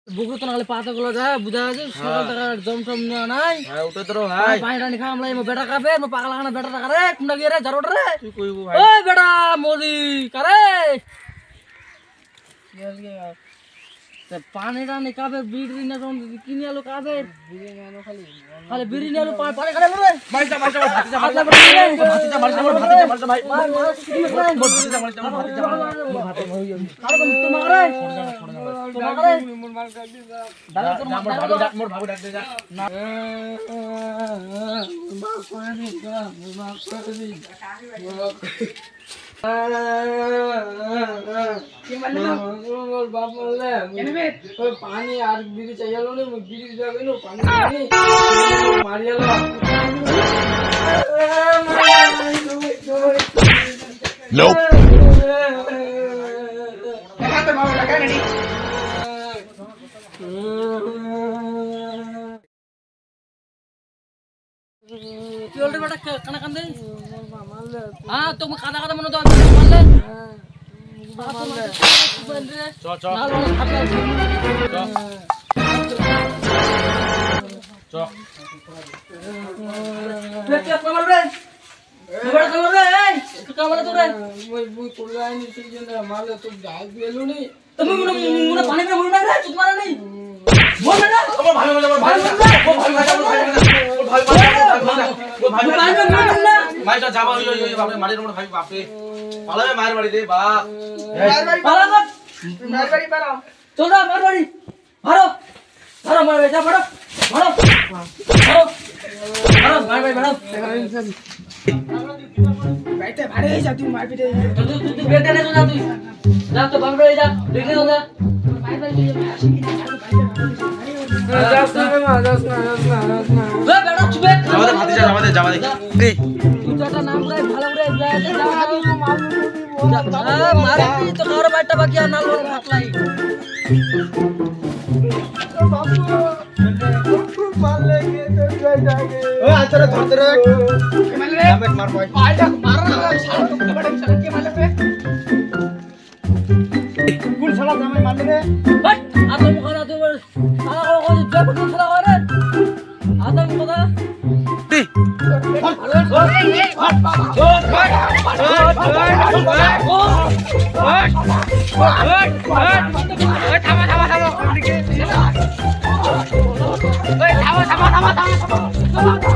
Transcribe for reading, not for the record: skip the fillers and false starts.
বুকু তো নালে পাতা গুলো যা বুঝা আছে সকাল টাকা জমজম না নাই হ্যাঁ উঠে তো ভাই পানি টানি খাম লাই মো বেটা কাবে মো পাগলা খানা বেটা কারে কুন্ডা গিয়ে রে জারোট রে তুই কইবো ভাই ওই বেটা মোদি কারে তে পানি টানি কাবে বিড়ি না কোন কিনি আলো কাবে বিড়ি নালো খালি বিড়ি নালো পানি কারে রে মাইজা ভাতিজা ভাতিজা ভাই ভাতিজা ভাই কারে কোন তোমারে তোমারে মোর মাল কাট দি দাদা মোর ভাবু ডাক দে যা না বাপ পানি কা বাপ পানি কি বললে মোর বাপ বললে কেনে ওই পানি আর বিড়ি চাইলো না বিড়ি যাবে না পানি মারিয়ালো Nope. দেখাতে মামা লাগা রেডি কি বলতে বেটা কানা কান্দে মারলে হ্যাঁ তুমি কাদা কাদা মনে তো মারলে মারলে চ চ নাল খাবে চ কে কমাল রে বড় কমাল রে এই কমাল তো রে মই কোলাই নি সিজন মারলে তো গাল দিলু নি তুমি মুনা পানি মে মুনা রে তুই মারা নাই बोल ना ও ভাই ও ভাই মাইটা যাবা ওই বাপরে মারির মোর ভাই বাপরে পালাবে মায়ের বাড়ি রে বাপ मार बाड़ी पाला चल जा मार बाड़ी मारो मारो मार जा मारो मारो मारो मारो मार बाड़ी मारो बैठे भाड़े जा तू मार पीटे तू बेटे ने जा तो भाग रे जा देखने हो जा मार बाड़ी दस ना वे बेटा चुप যাবা দে ভাতিজা যাবা দে এই तू जाटा नाम रे भालो रे जा मार तो घर बाटा बाकी नाल फाटलाई मार लेंगे तो जाएंगे ও আচরে ধরতে রে मार ले মার ভাই आजा मार ना साला बड़े साले के मार ले कुल साला जामे मार ले बट आता मुखा तो साला को जब तो साला करे आता मुखा थामा